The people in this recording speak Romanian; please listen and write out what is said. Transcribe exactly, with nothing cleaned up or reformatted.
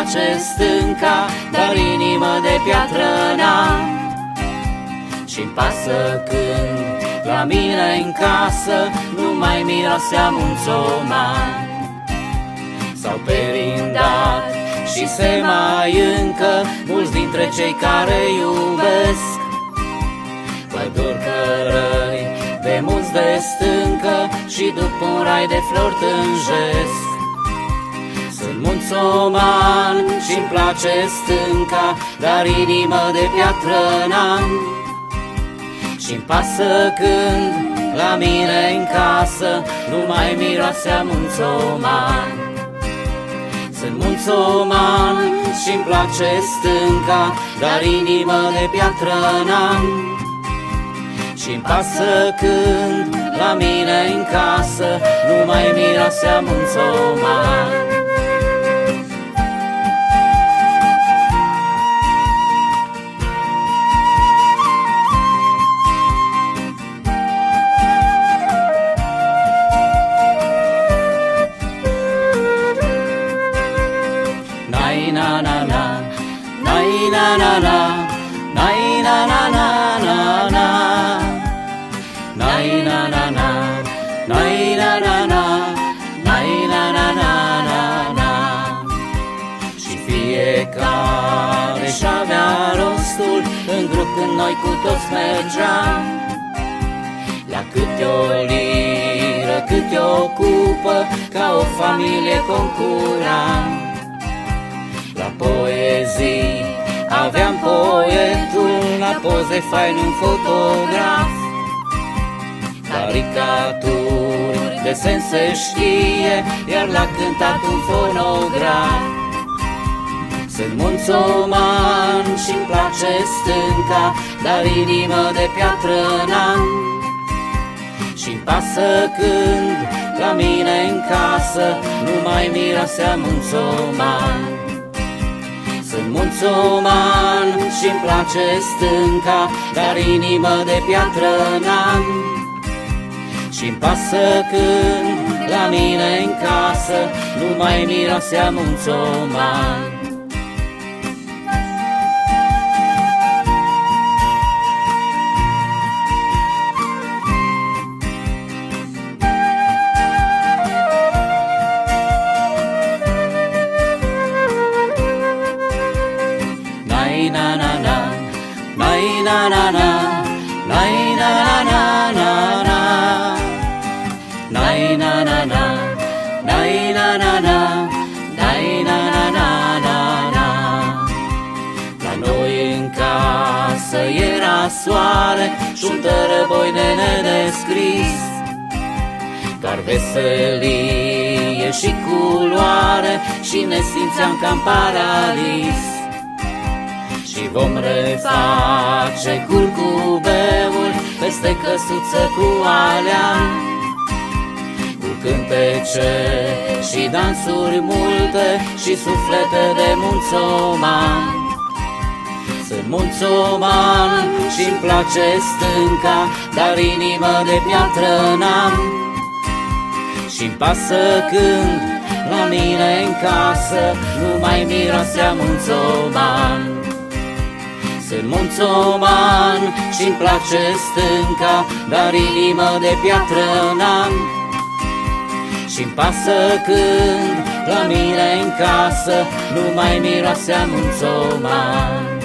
place stânca, dar inimă de piatră n-am. Și-mi pasă când la mine în casă nu mai miroase munțoman. S-au perindat și se mai încă mulți dintre cei care iubesc. Păduri cărări de mulți de stâncă și după un rai de flori tânjesc. Sunt munțoman și-mi place stânca, dar inimă de piatră n-am. Și-mi pasă când la mine în casă nu mai miroase munțoman. Sunt munțoman și-mi place stânca, dar inimă de piatră n-am. Și-mi pasă când la mine în casă nu mai miroase munțoman. Na na na, na na na na, na na na na na na, na na na na, na na na na, na na na na na na. Și fiecare și-avea rostul în grup când noi cu toți mergeam. La câte o liră, câte o cupă, ca o familie concuram. La poezii aveam poetul, la poze fain un fotograf. Caricaturi, desen se știe, iar la cântat un fonograf. Sunt munțoman și-mi place stânca, dar inimă de piatră n-am. Și-mi pasă când la mine în casă nu mai miroase munțoman. Sunt munțoman și-mi place stânca, dar inimă de piatră n-am. Și-mi pasă când la mine în casă nu mai miroase munțoman. Na na na, na na na na, na na na na na, na na na na, na na na na, na na na na na. La noi în casă era soare și-un tărăboi de nedescris, doar veselie și culoare și ne simțeam ca în paradis. Și vom reface curcubeul peste căsuță cu alea, cu cântece și dansuri multe și suflete de munțoman. Sunt munțoman și-mi place stânca, dar inimă de piatră n-am. Și-mi pasă când la mine în casă nu mai miroase munțoman. Sunt munțoman și-mi place stânca, dar inimă de piatră n-am. Și-mi pasă când la mine în casă nu mai miroase munțoman.